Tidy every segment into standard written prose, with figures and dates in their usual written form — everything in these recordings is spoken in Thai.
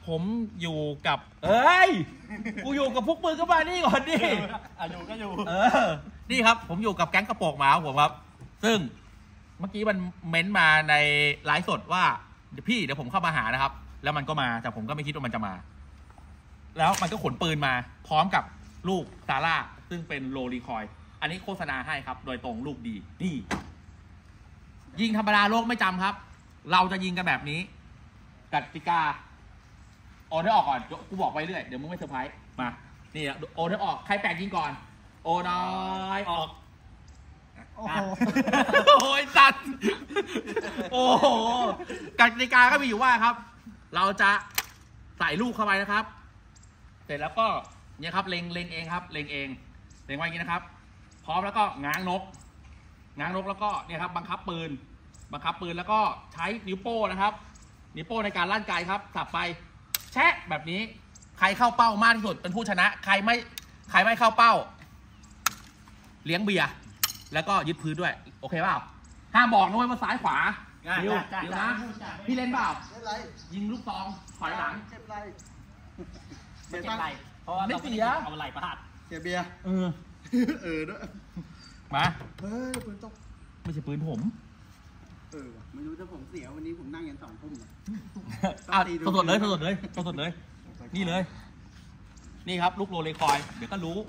ผมอยู่กับกูอยู่กับพวกมือก็มานี่ก่อนดิอยู่ก็อยู่นี่ครับผมอยู่กับแก๊งกระโปรงหมาของผมครับซึ่งเมื่อกี้มันเม้นมาในไลฟ์สดว่าเดี๋ยวผมเข้ามาหานะครับแล้วมันก็มาแต่ผมก็ไม่คิดว่ามันจะมาแล้วมันก็ขนปืนมาพร้อมกับลูกซาร่าซึ่งเป็นโรลีคอยอันนี้โฆษณาให้ครับโดยตรงลูกดีนี่ยิงธรรมดาโลกไม่จำครับเราจะยิงกันแบบนี้กติกาโอนให้ออกก่อนกูบอกไปเรื่อยเดี๋ยวมึงไม่เซอร์ไพรส์มานี่โอนให้ออกใครแปลกยิงก่อนโอน้อยออกโอ้ยสัตว์โอ้โหกติกาก็มีอยู่ว่าครับเราจะใส่ลูกเข้าไปนะครับเสร็จแล้วก็เนี่ยครับเล็งเองครับเล็งเองเล็งไว้อย่างนี้นะครับพร้อมแล้วก็ง้างนกแล้วก็เนี่ยครับบังคับปืนแล้วก็ใช้นิ้วโป้นะครับนิ้วโป้ในการลั่นไกครับสับไปแชะแบบนี้ใครเข้าเป้ามากที่สุดเป็นผู้ชนะใครไม่เข้าเป้าเลี้ยงเบียร์แล้วก็ยึดพื้นด้วยโอเคเปล่าห้ามบอกนะว่าซ้ายขวาดิวนะพี่เล่นเปล่ายิงลูกซองถอยหลังไม่เจ็บไรเพราะว่าเราไม่เอาไหล่ประหัดเสียเบียร์ด้วยมาปืนตกไม่ใช่ปืนผมไม่รู้ถ้าผมเสียวันนี้ผมนั่งยัน2 ทุ่มสดเลยนี่เลยนี่ครับลูกโรเลคอยเดี๋ยวก็รู้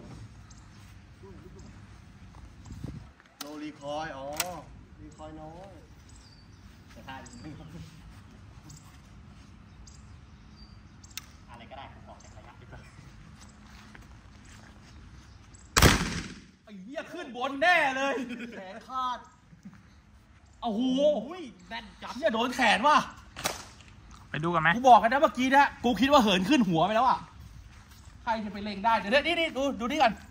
โรลีคอยรีคอยน้อยแต่ถ้าอะไรก็ได้ผมบอกจากระยะไอ้เหี้ยขึ้นบนแน่เลยแขนขาดโอ้โหแน่นจับเนี่ยโดนแขนว่ะไปดูกันไหมกูบอกกันนะเมื่อกี้นะกูคิดว่าเหินขึ้นหัวไปแล้วอ่ะใครจะไปเล็งได้เดี๋ยวนี่ดูนี่ก่อน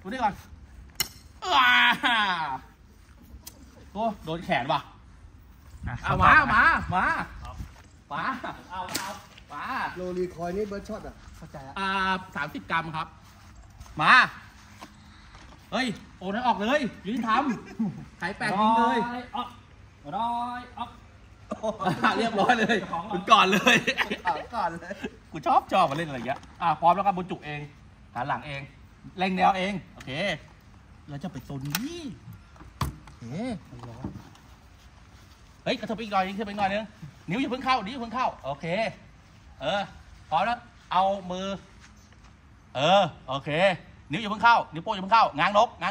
โดนแขนว่ะมาโรลีคอยนี่เบิร์ดช็อตอ่ะเข้าใจอ่ะ 30 กรัมครับมาเฮ้ยโอนให้ออกเลยยืนทำไข่แปดยิงเลยเรียบร้อยเลยคุณก่อนเลยกูชอบมาเล่นอะไรอย่างเงี้ยพร้อมแล้วก็บุญจุเองหันหลังเองเล็งแนวเองโอเคแล้วจะไปโซนนี้เฮ้ยกระทบอีกหน่อยนึงนิ้วอย่าเพิ่งเข้าโอเคพร้อมแล้วเอามือโอเคนิ้วอย่าเพิ่งเข้านิ้วโป้งอย่าเพิ่งเข้าง้างนก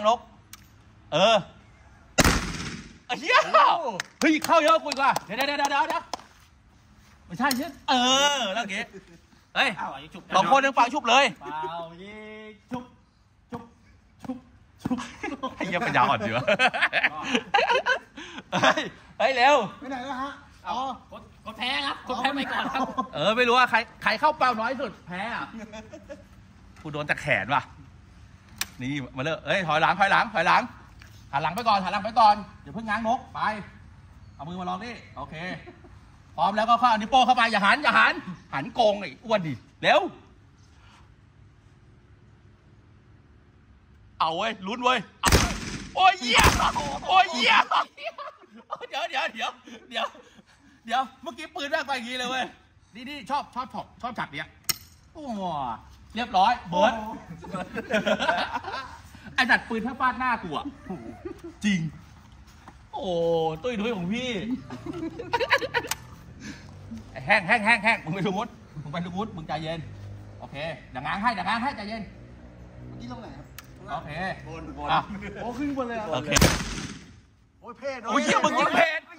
เฮียเฮ้ยเข้าเยอะกูอีกว่าเดี๋ยวไม่ใช่ใช่แล้วเงี้ยเฮ้ย2 คนนึงฟังชุบเลยเปล่ายิงชุบให้เยี่ยมปัญญาอ่อนเยอะเฮ้ยเร็วไปไหนแล้วฮะคนแพ้ครับคนแพ้ไปก่อนครับไม่รู้ว่าใครเข้าเป้าน้อยสุดแพ้กูโดนแต่แขนว่ะนี่มาเลยถอยหลังหันหลังไปก่อนอย่าเพิ่งง้างนกไปเอามือมาลองนี่โอเคพร้อมแล้วก็เข้านิ้วโป้เข้าไปอย่าหันโกงไอ้อ้วนดิเร็วเอาเว้ยลุ้นเว้ยโอ้ยเหี้ยเดี๋ยวเมื่อกี้ปืนแม่งไปอย่างงี้เลยเว้ยนี่ชอบฉัดเนี้ยโอ้เรียบร้อยเบิร์ดไอ้จัดปืนถ้าฟาดหน้ากูอ่ะจริงโอ้ตุ้ยด้วยของพี่แห้งมึงไปดูมุดมึงใจเย็นโอเคดังง้างให้ใจเย็นเมื่อกี้ลงไหนครับโอเคบนขึ้นบนเลยโอเคโอ้ยเพศโอ้ยมึงยิงเพศ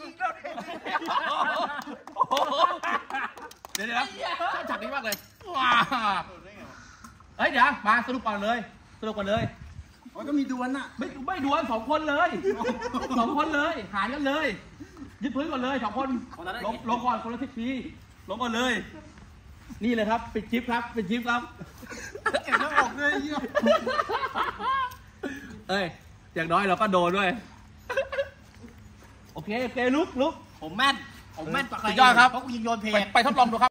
เดี๋ยวชอบฉากนี้มากเลยว้าเฮ้ยเดี๋ยวมาสรุปก่อนเลยก็มีดวลน่ะไม่ดวล2 คนเลยหารกันเลยยึดพื้นก่อนเลย2 คนลงก่อนคนละ10 ทีลงก่อนเลยนี่เลยครับปิดคลิปครับเก็บน้ำออกเลยอย่างน้อยเราก็โดนด้วยโอเคลุกผมแม่นกว่าใครยอดครับเพราะกูยิงโยนเพลงไปทดลองดูครับ